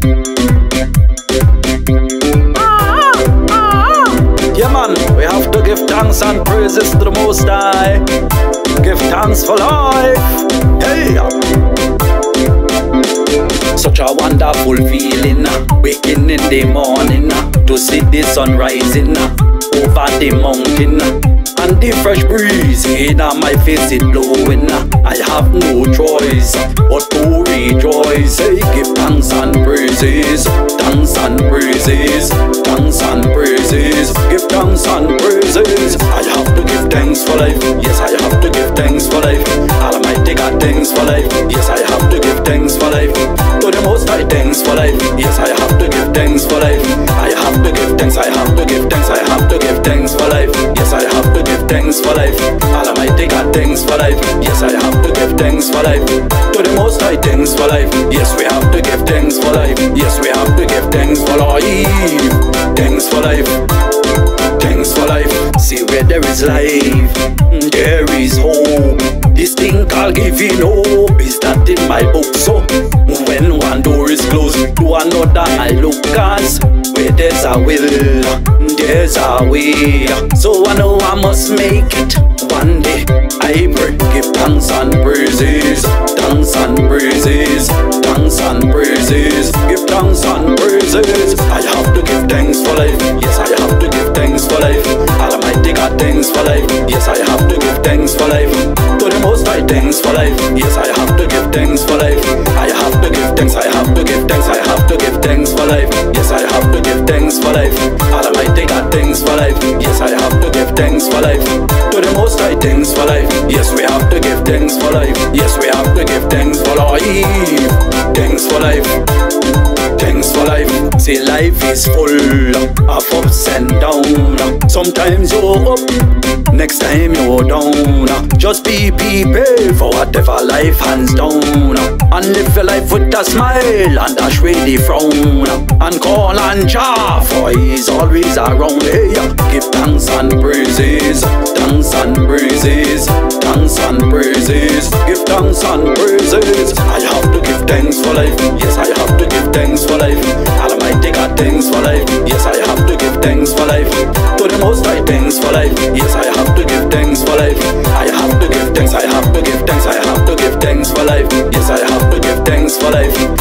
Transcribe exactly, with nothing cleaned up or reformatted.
Yeah man, we have to give thanks and praises to the Most High. Give thanks for life. Hey! Such a wonderful feeling, waking in the morning to see the sun rising over the mountain, and the fresh breeze in my face it blowing. I have no choice but to rejoice. Hey, give thanks and praises, thanks and praises, thanks and praises. Give thanks and praises. I have to give thanks for life. Yes, I have to give thanks for life. Almighty God, thanks for life. Yes, I have to give thanks for life. To the Most High, thanks for life. Yes, I have to give thanks for life. I have to give thanks. I have to give thanks. I have to give thanks for life. Yes, I have to give thanks for life. Almighty God, thanks for life. Yes, I have to give thanks for life. To the Most High, thanks for life. Yes, we have to give thanks for life. Yes, we have to give thanks for life. Thanks for life. Thanks for life. See where there is life, there is hope. This thing called giving hope is that in my book. So when one door is closed, to another I look, cause where there's a will, there's a way. So I know I must make it one day. I pray, give thanks and praises, thanks and praises, thanks and praises. Give thanks and praises. I have to give thanks for life. Yes, I have to give thanks for life. Almighty God, thanks for life. Yes, I have to give thanks for life. To the Most High, thanks for life. Yes, I have to give thanks for life. I have to give thanks. I have to give thanks. I have to give thanks for life. Yes, I have to give thanks for life. Almighty God, thanks for life. Yes, I have to give thanks for life. To the Most High, thanks for life. Yes, we have to give thanks for life. Yes, we have to give thanks for life. Thanks for life. Thanks for life. See, life is full of ups and downs. Sometimes you're up, next time you're down. Just be prepared for whatever life hands down, and live your life with a smile and dash away the frown, and call on Jah, for he's always around. Hey, give thanks and praises, thanks and praises, thanks and praises. Give thanks and praises. I have to give thanks for life. Yes, I have to give thanks for life. Almighty God, thanks for life. Yes, I have to give thanks for life. To the Most High, thanks for life. Yes, I have to give thanks for life. I have to give thanks. I have to give thanks. I have to give thanks for life. Yes, I have to give thanks for life.